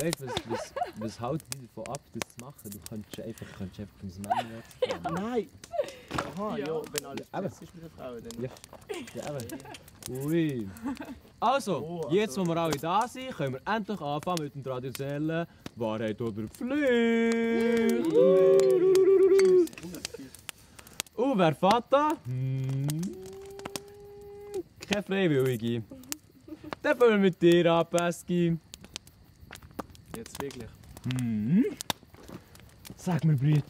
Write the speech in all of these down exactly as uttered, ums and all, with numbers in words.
weißt du, was, was, was hält dich davon ab, das zu machen? Du könntest einfach, könntest einfach ins Männerwort fahren. Nein! Aha, ja, Ja. wenn alles Aber- besser ist mit der Frau, dann... Ja. Ja, eben. Ui. Also, Oh, jetzt also. wo wir alle da sind, können wir endlich anfangen mit dem traditionellen Wahrheit oder Pflicht. Und wer fährt da? Hm. Keine Freiwillige. Dann fangen wir mit dir an, Pesky. Jetzt wirklich. Hm. Sag mir, Brüt.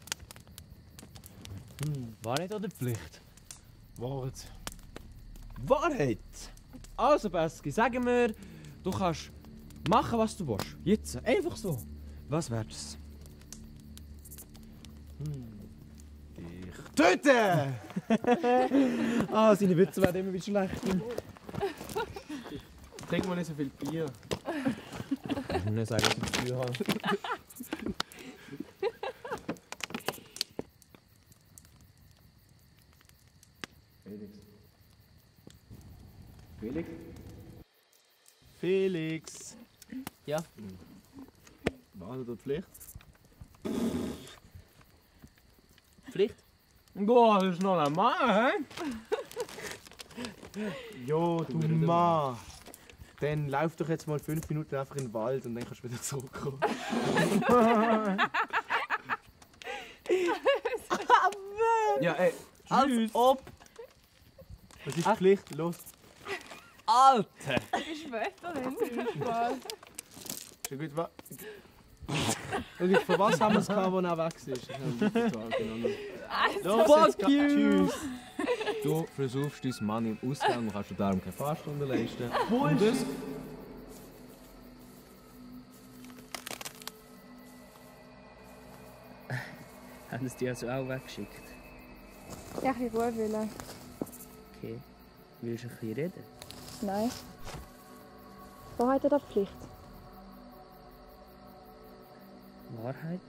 Hm. Wahrheit oder Pflicht? Wahrheit. Wahrheit! Also, Pesky, sag mir, du kannst machen, was du willst. Jetzt, einfach so. Was wär's? Hm. Ich töte! Ah, seine Witze werden immer wieder schlechter. Trink mal nicht so viel Bier. Ich muss nicht sagen, was ich das Gefühl habe. Felix. Felix? Felix! Ja? Wahrheit oder Pflicht? Pflicht? Boah, das ist noch ein Mann, hä? Jo, du Mann! Dann lauf doch jetzt mal fünf Minuten einfach in den Wald und dann kannst du wieder zurückkommen. Ja, ey, Als ob! was ist die Pflicht? Los! Alter! Ich später hin. Spaß. Ist ja gut, wa? Okay, von was haben wir es gehabt, wo er weg ist? Los, Fuck jetzt ga- you. Tschüss! Du versuchst deinen Mann im Ausgang und kannst du darum keine Fahrstunde leisten. Und das? Haben sie dich also auch weggeschickt? Ja, ein bisschen Ruhe wollen. Okay. Willst du ein bisschen reden? Nein. Wahrheit oder Pflicht? Wahrheit?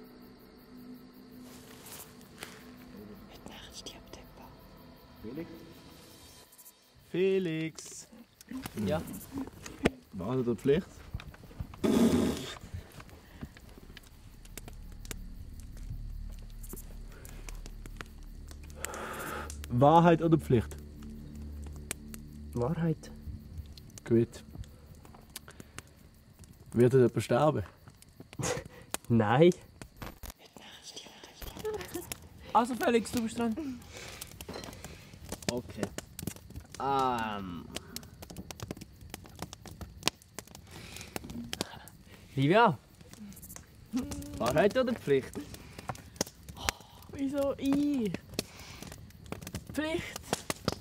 Heute Nacht stirbt jemand. Felix? Felix! Ja? Wahrheit oder Pflicht? Wahrheit oder Pflicht? Wahrheit? Gut. Wird jemand sterben? Nein. Also Felix, du bist dran. Okay. Ähm. Livia? Wahrheit oder Pflicht? Wieso ich? Pflicht.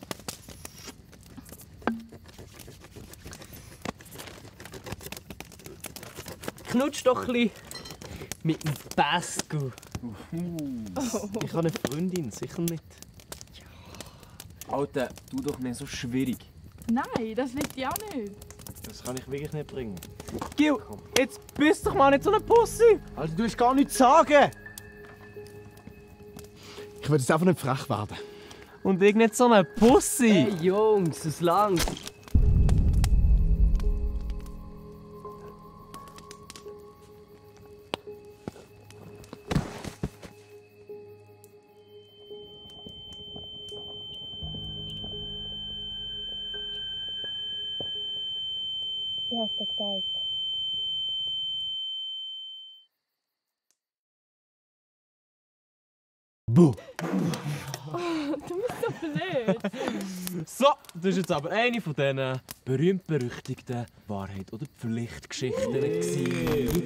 Knutsch doch ein bisschen mit dem Pesco. Ich habe eine Freundin, sicher nicht. Alter, tu doch nicht so schwierig. Nein, das liegt ja auch nicht. Das kann ich wirklich nicht bringen. Gil, jetzt bist doch mal nicht so eine Pussy! Also du willst gar nichts sagen! Ich will jetzt einfach nicht frech werden. Und ich nicht so eine Pussy! Hey Jungs, es langt. Wie hast du gesagt? Buh! Du bist so blöd. So, das ist jetzt aber eine von diesen berühmt-berüchtigten Wahrheit- oder Pflichtgeschichten. gewesen.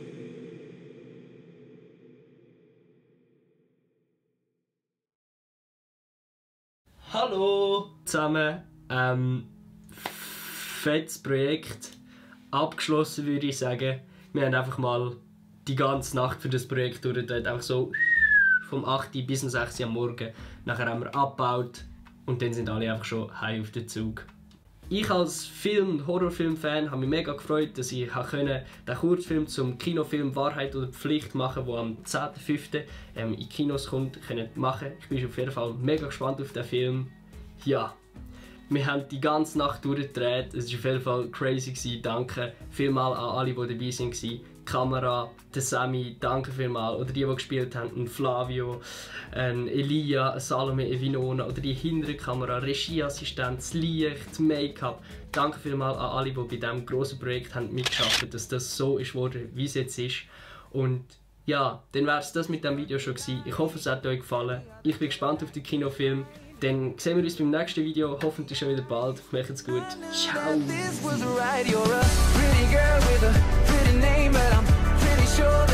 Hallo zusammen. Ähm, fettes Projekt. Abgeschlossen würde ich sagen. Wir haben einfach mal die ganze Nacht für das Projekt durchgedreht. Einfach so vom acht bis um sechs Uhr am Morgen. Nachher haben wir abgebaut und dann sind alle einfach schon heim auf den Zug. Ich als Film- und Horrorfilm-Fan habe mich mega gefreut, dass ich können, den Kurzfilm zum Kinofilm Wahrheit oder Pflicht machen konnte, der am zehnten fünften Ähm, in Kinos kommt, können machen. Ich bin auf jeden Fall mega gespannt auf den Film. Ja, Wir haben die ganze Nacht durchgedreht. Es war auf jeden Fall crazy gewesen. Danke vielmals an alle, die dabei waren. Die Kamera, der Sammy, danke vielmals. Oder die, die gespielt haben, ein Flavio, ein Elia, ein Salome, eine Vinona. Oder die hintere Kamera, Regieassistent, das Licht, das Make-up. Danke vielmals an alle, die bei diesem grossen Projekt haben mitgearbeitet haben, dass das so ist geworden, wie es jetzt ist. Und ja, dann wäre es das mit diesem Video schon gewesen. Ich hoffe, es hat euch gefallen. Ich bin gespannt auf den Kinofilm. Dann sehen wir uns beim nächsten Video, hoffentlich schon wieder bald. Macht's gut. Ciao!